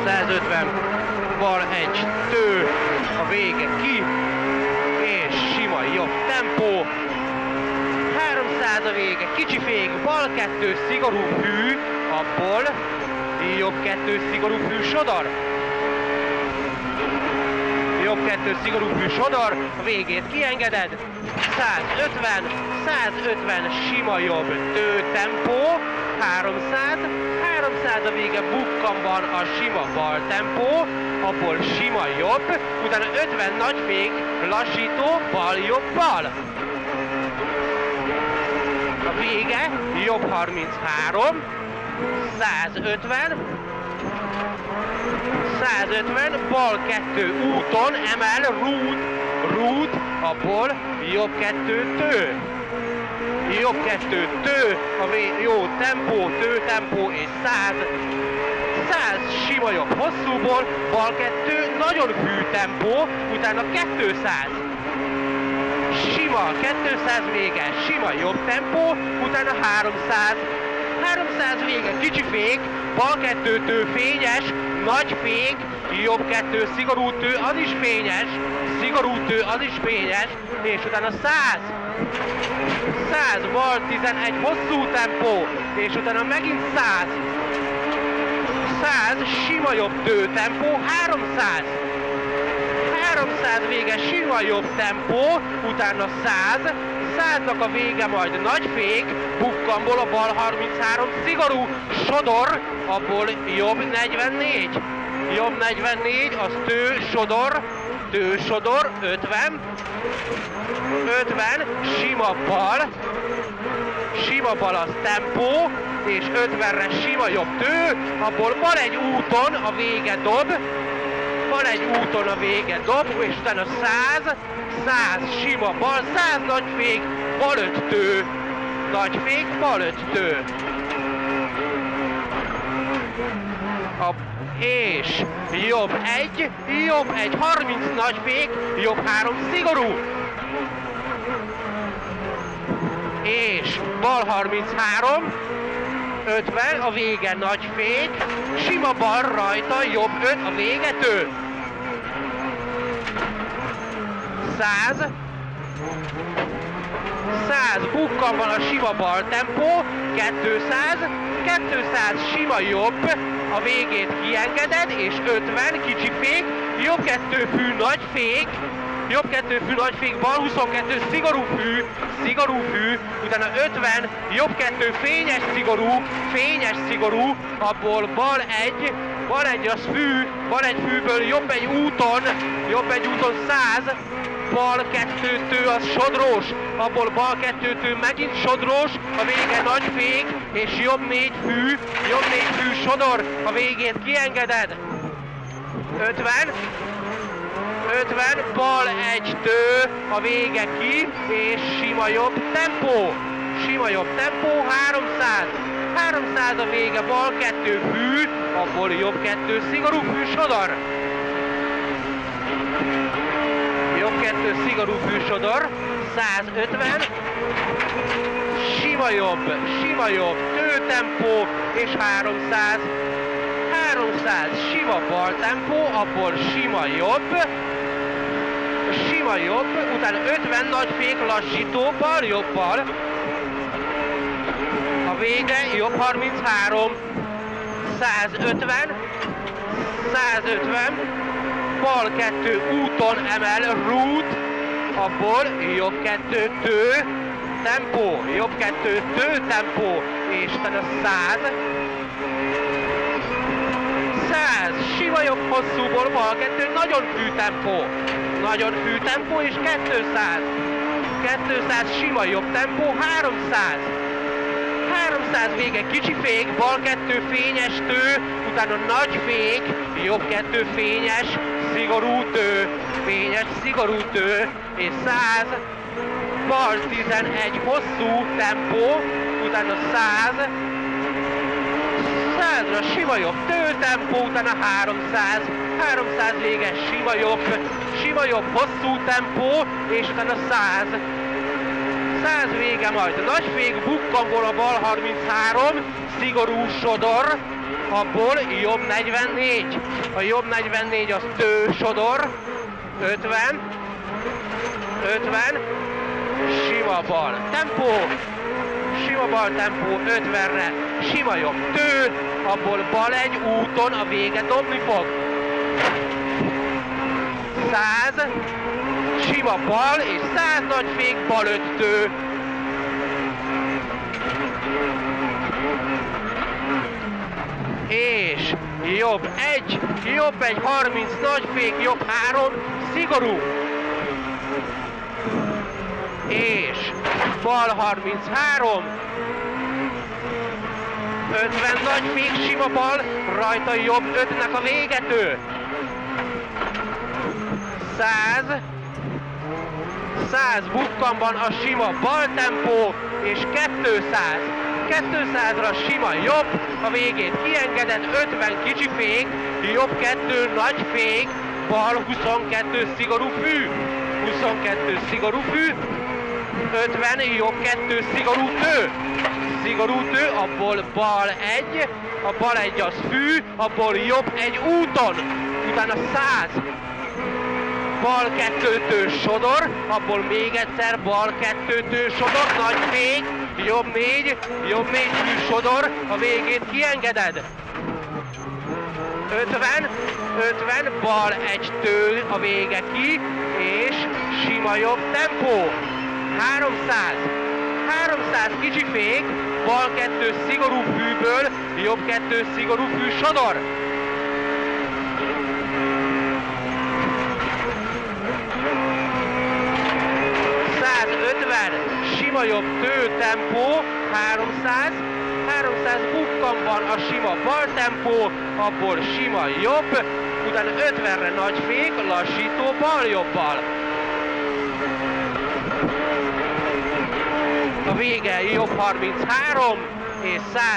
150, bal egy tő, a vége ki, és sima jobb tempó. 300 a vége, kicsi fék, bal 2, szigorú hű, abból jobb 2, szigorú hű sodor. Jobb 2, szigorú hű sodor, a végét kiengeded. 150, 150, sima jobb tő tempó, 300, 300 a vége, bukkanban a sima bal tempó, abból sima jobb, utána 50 nagy fék, lassító, bal, jobb, bal. A vége, jobb 33, 150, 150, bal 2 úton, emel, rút, abból jobb 2 tő. Jobb 2 tő, jó tempó, tő tempó és 100. 100 sima jobb hosszúból, bal 2 nagyon hű tempó, utána 200. Sima 200 vége, sima jobb tempó, utána 300. 300 vége, kicsi fék, bal 2 tő fényes, nagy fék, jobb 2 szigorú tő, az is fényes, szigorú tő, az is fényes, és utána 100. 100, bal 11, hosszú tempó, és utána megint 100. 100, sima jobb tő tempó, 300. 300 vége, sima jobb tempó, utána 100. 100-nak a vége majd nagy fék, bukkanból a bal 33, szigorú sodor, abból jobb 44. Jobb 44, az tő sodor, 50. 50, sima bal az tempó, és 50-re sima jobb tő, abból van egy úton a vége dob, és utána 100, 100 sima bal, 100 nagy fék, bal 5 tő, nagy fék, bal 5 tő. És jobb 1, 30 nagy fék, jobb 3 szigorú. És bal 33, 50, a vége nagy fék, sima bal rajta, jobb 5, a vége tő. 100, 100, bukkan van a sima bal tempó, 200, 200 sima jobb, a végét kiengeded, és 50, kicsi fék, jobb 2 fű, nagy fék, jobb 2 fű, nagy fék, bal 22, szigorú fű, utána 50, jobb 2, fényes szigorú, abból bal 1 az fű, bal 1 fűből jobb egy úton 100, bal 2 tő az sodrós, abból bal 2 tő megint sodrós, a vége nagy fék, és jobb 4 fű sodor, a végét kiengeded. 50, bal 1 tő, a vége ki, és sima jobb tempó, 300, 300 a vége, bal 2 fű, abból jobb 2 szigorú fű sodor. Jobb 2 szigorú fű sodor, 150, sima jobb, tő tempó, és 300, 300, sima bal tempó, abból sima jobb, utána 50 nagy fék, lassító, bal, jobb, bal, a vége, jobb 33, 150, bal 2 úton emel, rút, abból jobb 2 tő, tempó, jobb 2 tő, tempó, és utána 100, 100, sima jobb hosszúból, bal 2, nagyon fű tempó, és 200 sima jobb tempó, 300 vége, kicsi fék, bal 2 fényes tő, utána nagy fék, jobb 2 fényes, szigorú tő, és 100, bal 11 hosszú tempó, utána 100, 100-ra sima jobb tő tempó, utána 300 vége, sima jobb hosszú tempó, és utána 100. 100 vége majd nagy fék, bukkanból a bal 33, szigorú sodor, abból jobb 44. A jobb 44 az tő, sodor, 50, 50, sima bal, tempó, sima bal tempó 50-re, sima jobb tő, abból bal egy úton a vége dobni fog. 100, sima bal és 100 nagy fék, bal 5 tő. És jobb 1, 30 nagy fék, jobb 3, szigorú. És bal 33, 50 nagy fék, sima bal, rajta jobb 5-nek a végető. 100 bukkanban a sima bal tempó, és 200. 200-ra sima jobb, a végét kiengedett, 50 kicsi fék, jobb 2 nagy fék, bal 22 szigorú fű, 22 szigorú fű, 50 jobb 2 szigorú tő, abból bal 1, a bal 1 az fű, abból jobb 1 úton, utána 100, bal 2 tő sodor, abból még egyszer bal 2 tő sodor, nagy fék, jobb 4 fű sodor, a végét kiengeded. 50, bal 1 tő, a vége ki, és sima jobb tempó. 300 kicsi fék, bal 2 szigorú fűből, jobb 2 szigorú fű sodor. 150, sima jobb tő tempó, 300 bukkanban a sima bal tempó, abból sima jobb, utána 50-re nagy fék, lassító bal jobbal. A vége jobb 33 és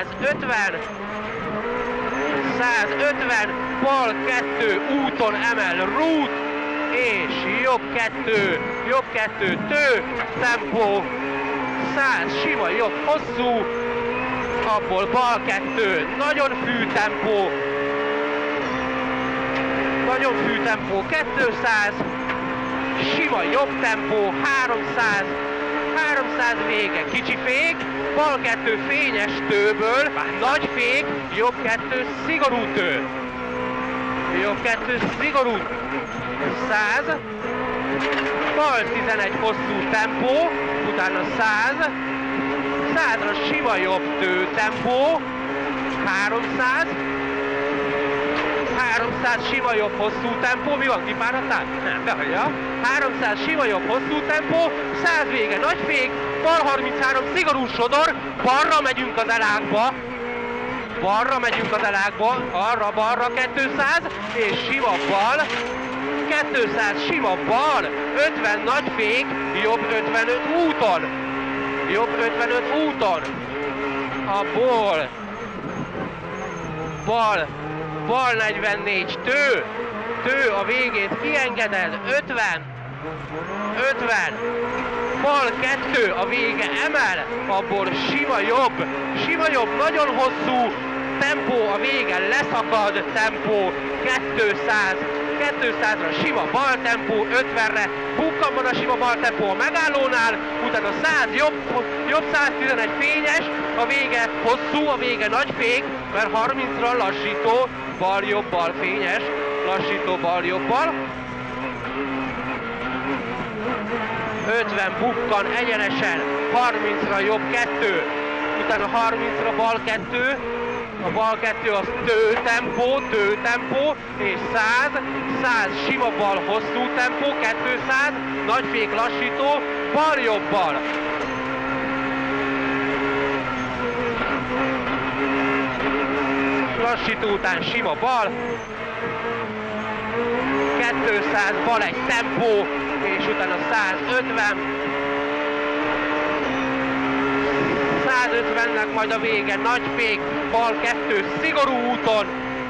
150, bal 2 úton emel rút, és jobb 2 tő, tempó, 100 sima jobb hosszú, abból bal 2 nagyon fű tempó, 200, sima jobb tempó, 300 vége, kicsi fék, bal 2 fényes tőből, nagy fék, jobb 2 szigorú tő, 100, bal 11 hosszú tempó, utána 100-ra sima jobb tő tempó, 300 sima jobb hosszú tempó, mi van, kipáradtál? Nem, behagyja. 300 sima jobb hosszú tempó, 100 vége nagy fék, bal 33 szigorú sodor, balra megyünk az elágba, arra balra 200, és sima bal, 200 sima bal, 50 nagy fék, jobb 55 úton, abból bal 44 tő, a végét kiengeded, 50, bal 2, a vége emel, abból sima jobb, nagyon hosszú, tempó, a vége leszakad, tempó, 200-ra sima bal tempó, 50-re bukkanban a sima bal tempó a megállónál, utána 100 jobb 111 fényes, a vége hosszú, a vége nagy fék, mert 30-ra lassító, bal fényes, lassító bal jobbal. 50 bukkan egyenesen, 30-ra jobb 2, utána 30-ra bal 2, a bal 2 az tő tempó, és 100 sima bal hosszú tempó, 200, nagy fék lassító, bal jobbal. Lassító után sima bal, 200 bal egy tempó, és utána 150. 150-nek majd a vége, nagy fék, bal 2 szigorú úton.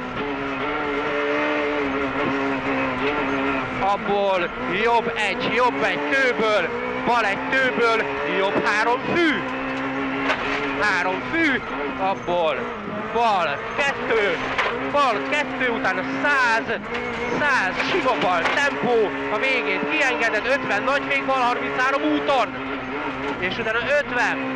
Abból jobb egy tőből, bal egy tőből, jobb 3 fű. 3 fű, abból bal 2, bal 2, utána 100, 100, sima bal, tempó, a végét kiengeded, 50, nagyfék, bal 33 úton, és utána 50,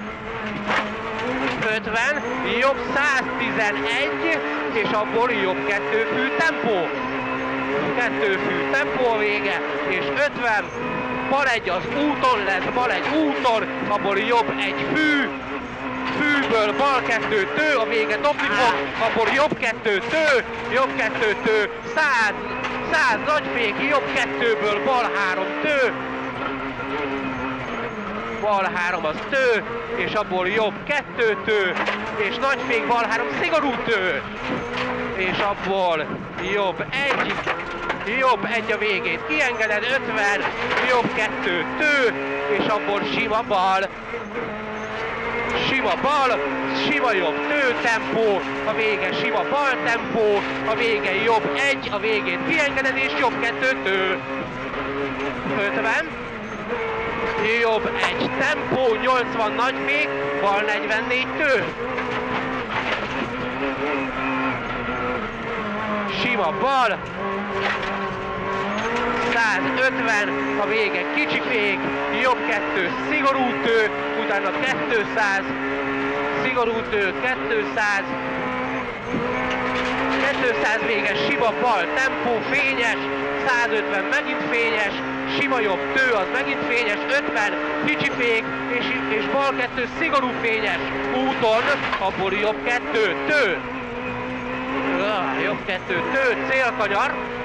50, jobb 111, és abból jobb 2 fű tempó. 2 fű tempó a vége, és 50, bal 1 az úton lesz, bal 1 úton, abból jobb 1 fű, fűből bal 2 tő, a vége dobni fog, abból jobb 2 tő, jobb 2 tő, 100 nagyfék, jobb 2-ből bal 3 tő, bal 3 az tő, és abból jobb 2 tő, és nagyfék bal 3 szigorú tő, és abból jobb 1 a végét kiengeded, 50, jobb 2 tő, és abból sima bal, sima jobb tő tempó, a vége sima bal tempó, a vége jobb 1, a végét kiengeded, és jobb 2 tő, 50, jobb 1 tempó, 80 nagyfék, bal 44 tő, sima bal, 150, a vége kicsi fék, jobb 2 szigorú tő, utána 200, szigorú tő, 200, 200 vége, sima bal, tempó, fényes, 150 megint fényes, sima jobb tő, az megint fényes, 50, kicsi fék, és bal 2 szigorú fényes, úton, abból jobb 2 tő, jobb 2 tő, célkanyar,